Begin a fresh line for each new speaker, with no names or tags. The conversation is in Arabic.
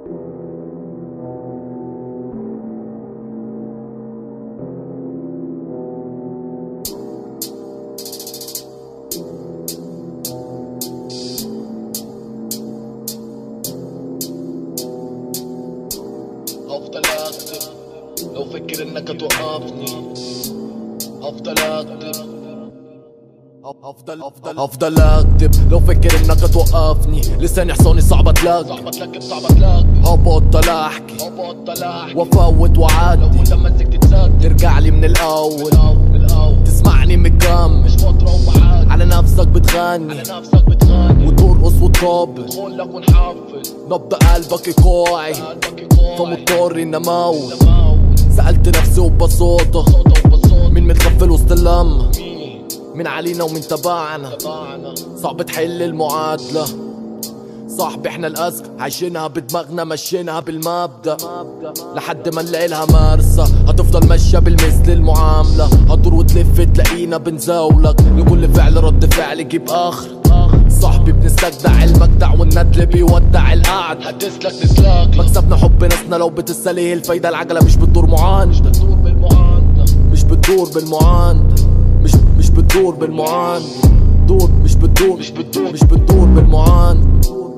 هفضل اكتب لو فكر انك توقفني، هفضل اكتب هفضل اكتب لو فكر انك توقفني، لساني حصاني صعب اتلاقي، هبطل احكي وافوت وعدي، ترجع لي من الاول تسمعني مكمل، على نفسك بتغني وترقص وتطبل، نبض قلبك يقاعي فمضطر اني اموت. سألت نفسي وببساطة مين متغفل وسط اللمة، مين علينا ومين تبعنا، صعب تحل المعادلة. صاحبي احنا الأذكى عايشينها بدماغنا ماشيينها بالمبدأ، لحد ما نلاقي لها مرسى هتفضل ماشية بالمثل المعاملة، هتدور وتلف تلاقينا بنزاولك، لكل فعل رد فعل يجيب آخر. صاحبي بنستجدع المجدع والندل بيودع القعد، هتسلك مكسبنا حب ناسنا لو بتستليه الفايدة، العجلة مش بتدور معاندة، مش بتدور بالمعاندة، مش بتدور بالمعاندة، مش بتدور بالمعاندة.